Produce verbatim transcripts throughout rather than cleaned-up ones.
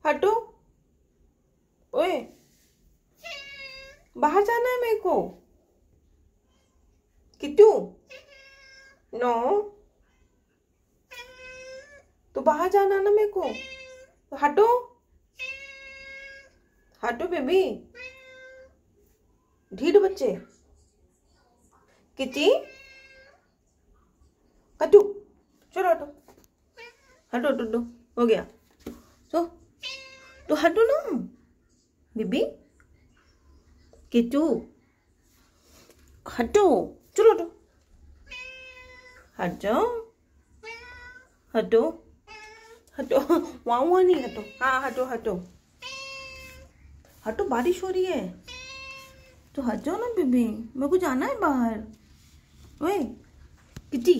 हटो। ओए, बाहर जाना है मेरे को। किट्टू, नो, तो बाहर जाना ना मेरे को। तो हटो, हटो बेबी। ढीठ बच्चे। किटी, कट्टू, चलो हटो, हटो हटो हटो, हो गया। तो तो हटो ना बेबी। किट्टू, हटो, चलो हटो, हट जाओ, हटो हटो। वहाँ वहाँ नहीं, हटो। हाँ हटो हटो हटो, बारिश हो रही है तो हट जाओ ना बेबी, मेरे को जाना है बाहर। ओए किटी,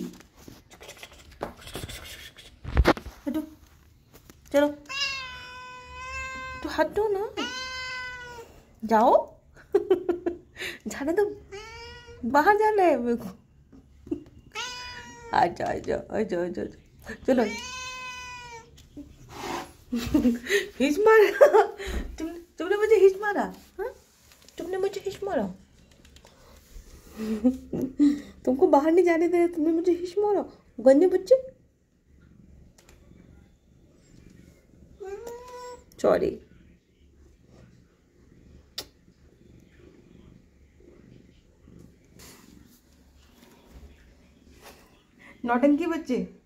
हटो, चलो, तो हटो ना, जाओ। जाने दो, बाहर जाना है मेरे को। आ जाओ आ जाओ आ जाओ आ जाओ, चलो। हिच मारा। तुम तुमने मुझे हिच मारा। हाँ, तुमने मुझे हिच मारा। तुमको बाहर नहीं जाने दे रहे, तुमने मुझे हिच मारा, गंदे बच्चे। सॉरी। नौटंकी बच्चे।